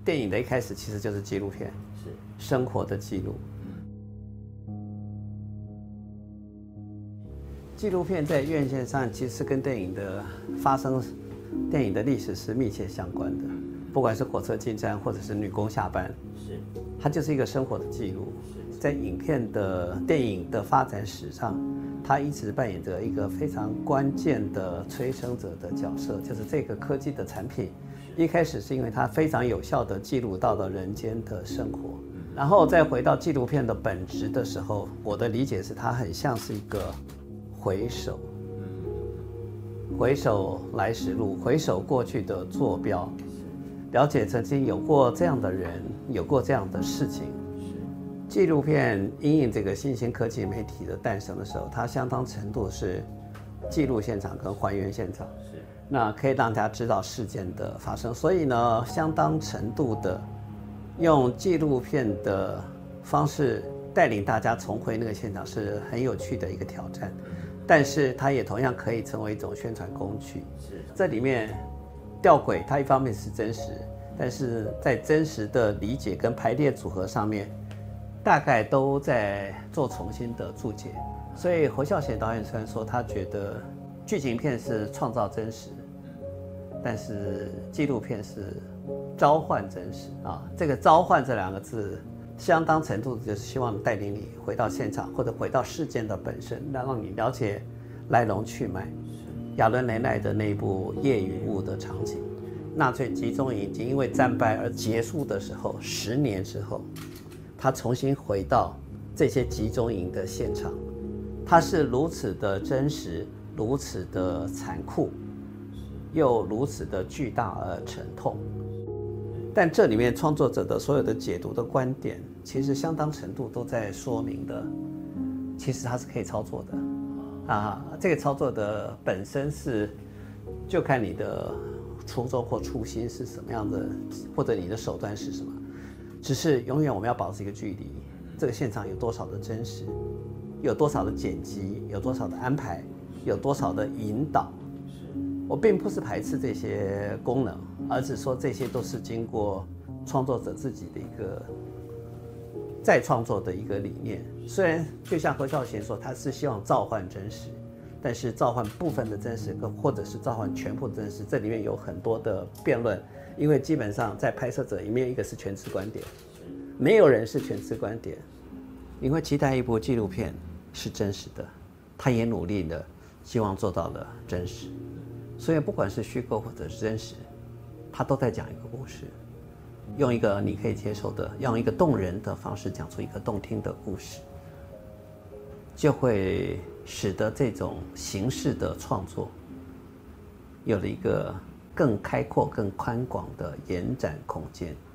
电影的一开始其实就是纪录片， 是生活的记录。纪录片在院线上其实是跟电影的发生、电影的历史是密切相关的。不管是火车进站，或者是女工下班， 是它就是一个生活的记录。在电影的发展史上，它一直扮演着一个非常关键的催生者的角色，就是这个科技的产品。一开始是因为它非常有效地记录到了人间的生活，然后再回到纪录片的本质的时候，我的理解是它很像是一个回首，回首来时路，回首过去的坐标，了解曾经有过这样的人，有过这样的事情。纪录片因应这个新兴科技媒体的诞生的时候，它相当程度是记录现场跟还原现场，那可以让大家知道事件的发生。所以呢，相当程度的用纪录片的方式带领大家重回那个现场是很有趣的一个挑战，但是它也同样可以成为一种宣传工具。这里面吊诡，它一方面是真实，但是在真实的理解跟排列组合上面，大概都在做重新的注解。所以侯孝贤导演虽然说他觉得剧情片是创造真实，但是纪录片是召唤真实啊。这个召唤这两个字，相当程度就是希望带领你回到现场，或者回到事件的本身，让你了解来龙去脉。亚伦·雷奈的那部《夜与雾》的场景，纳粹集中营已经因为战败而结束的时候，10年之后，他重新回到这些集中营的现场，它是如此的真实，如此的残酷，又如此的巨大而沉痛。但这里面创作者的所有的解读的观点，其实相当程度都在说明的，其实它是可以操作的。这个操作的本身是，就看你的初衷或初心是什么样的，或者你的手段是什么。只是永远我们要保持一个距离，这个现场有多少的真实，有多少的剪辑，有多少的安排，有多少的引导。我并不是排斥这些功能，而是说这些都是经过创作者自己的一个再创作的一个理念。虽然就像侯孝贤说，他是希望召唤真实，但是召唤部分的真实，或者是召唤全部的真实，这里面有很多的辩论。因为基本上在拍摄者里面，一个是全知观点，没有人是全知观点。你会期待一部纪录片是真实的，他也努力的希望做到了真实。所以不管是虚构或者是真实，他都在讲一个故事，用一个你可以接受的，用一个动人的方式讲出一个动听的故事，就会使得这种形式的创作有了一个更开阔、更宽广的延展空间。